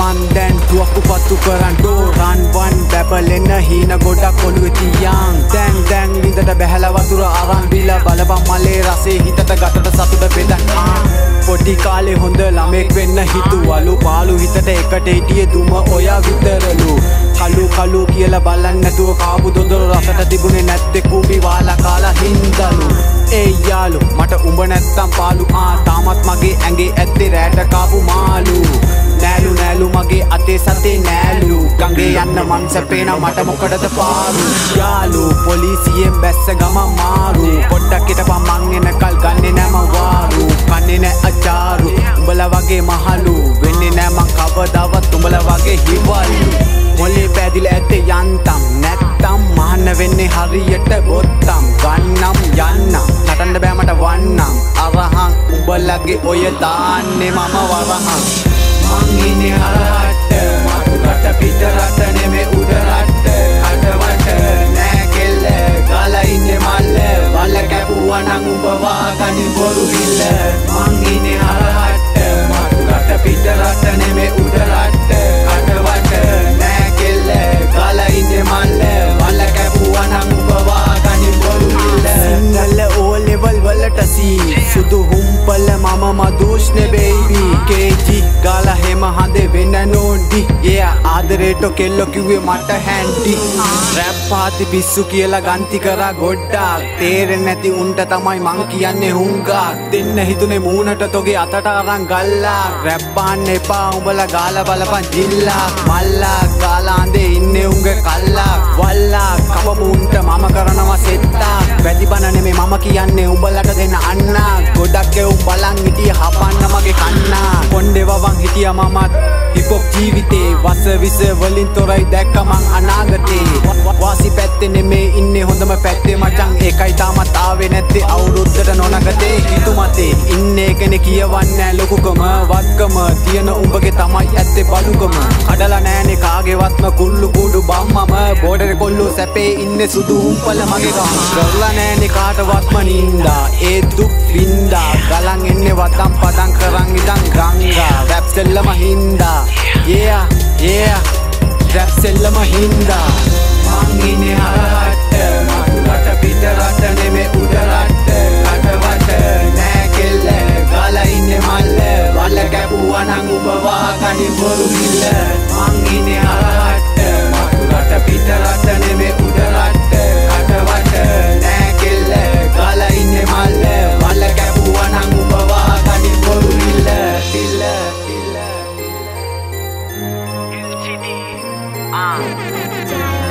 මන් දැන් දුවක්කු පත්තු කරන් ඩෝරන් වන් බැබලෙන්න හීන ගොඩක් ඔළුවේ තියන් දැන් විඳට බැහැලා වතුර අරන් බීලා බලපන් මලේ රසේ හිතට ගතට සතුට බෙදන් පොඩි කාලේ හොඳ ළමෙක් වෙන්න හිතුවලු පාළු හිතට එකට හිටියේ දුම ඔයා විතරලු කලු කියලා බලන්න නැතුව කාපු දොදර රසට තිබුණේ නැත්තේ කුඹි වාලා කාලා හින්දලු ඒ යාළු මට උඹ නැත්තම් පාළු තාමත් මගේ ඇඟේ ඇත්තේ රැට කාපු මාළු නෑලු මගේ අතේ සතේ නෑලු ගඟේ යන්න මං සැපේන මට මොකටද පාරු යාළු පොලිසියෙන් බැස්ස ගම මාරු පොඩ්ඩක් හිටපන් මං එනකල් ගන්නේ නෑ මං වාරු කන්නේ නෑ අචාරු උඹලා වගේ මහලු වෙන්නේ නෑ මං කවදාවත් උඹලා වගේ හිවල්ලු මොලේ පැදිලා ඇත්තේ යන්තම් නැත්තම් මහන්න වෙන්නේ හරියට බොත්තම් ගන්නම් යන්නම් නටන්න බෑ මට වන්නම් අරහං උඹලගේ ඔය දාන්නේ මම වරහං මං ඉන්නේ හරහට මතුරට පිටරට නෙමේ උඩරට කඩවට නෑ කෙල්ල ගාලා ඉන්නේ මල්ල වල කැපුවා නම් උඹ වාගනි බොරු හිල්ල මං ඉන්නේ හරහට මතුරට පිටරට නෙමේ උඩරට කඩවට නෑ කෙල්ල ගාලා ඉන්නේ මල්ල වල කැපුවා නම් උඹ වාගනි බොරු හිල්ල සිංහල ඕ ලෙවල් වලට සී සුදු හුම්පල මම මදුෂ්නේ බේබි කේජි ගාලා හෙම හඳේ වෙන්න නෝඩි ආදරේට කෙල්ලෝ කිව්වේ මට හැන්ඩි රැප් පාති පිස්සු කියලා ගන්ති කරා ගොඩ්ඩක් තේරෙන්නේ නැති උන්ට තමයි මං කියන්නේ හුංගක් දෙන්න හිතුනේ මූණට තොගේ අතට අරන් ගල්ලා රැප් පාන්න එපා උඹලා ගාලා බලපන් ජිල්ලා මල්ලා ගාලා අඳේ ඉන්නේ උංගේ කල්ලා වල්ලා කවමුන්ට මම කරනවා සෙත්තා වැඩිබන නෙමේ මම කියන්නේ උඹලට දෙන්න අන්නා ගොඩක් එව් බලන් හිටිය හපන්න මගේ කන්නා කොණ්ඩේ වවන් හිටියා මමත් හිපොප් ජීවිතේ වස විස වලින් තොරයි දැක්ක මං අනාගතේ වාසි පැත්තේ නෙමේ ඉන්නේ හොඳම පැත්තේ මචං ඒකයි තාමත් ආවේ නැත්තේ අවුරුද්දට නොනගතේ හිතුමතේ ඉන්නේ කෙනෙක් කියවන්නේ ලොකුකම වත්කම තියන උඹගේ තමයි ඇත්තේ බලුකම කඩලා නෑනේ කාගේවත්ම කුල්ලු කුඩු බම්මම බෝඩරේ කොල්ලෝ සැපේ ඉන්නේ සුදු උම්පල මගේ ගම කරලා නෑනේ කාටවත්ම නින්දා ඒ දුක් වින්දා ගලන් එන්නේ වතම් පදම් කරන් ඉඳන් ගංගා රැප් සෙල්ලම හින්දා රැප් සෙල්ලම හින්දා මං ඉන්නේ හරහට මතුරට පිටරට නෙමේ උඩරට කඩවට නෑ කෙල්ල ගාලා ඉන්නේ මල්ල වල කැපුවා නම් උඹ වාගනි බොරු හිල්ල මං ඉන්නේ හරහට මතුරට පිටරට නෙමේ උඩරට කඩවට නෑ කෙල්ල ගාලා ඉන්නේ මල්ල වල කැපුවා නම් උඹ වාගනි බොරු හිල්ල Jaya